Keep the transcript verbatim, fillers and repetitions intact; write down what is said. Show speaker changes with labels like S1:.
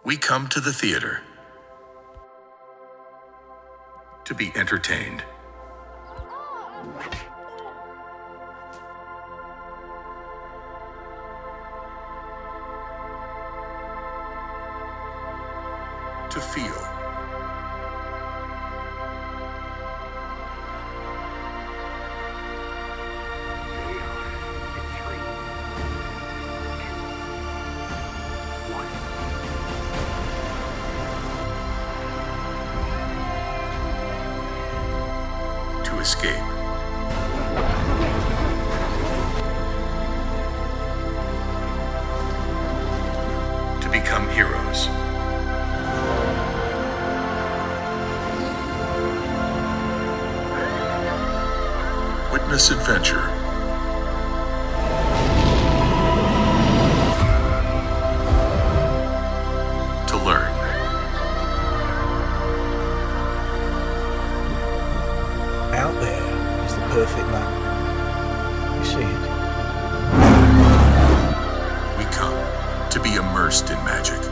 S1: We come to the theater to be entertained. To feel. To escape. To become heroes. Witness adventure. To learn.
S2: Out there is the perfect map. You see it?
S1: We come to be immersed in magic.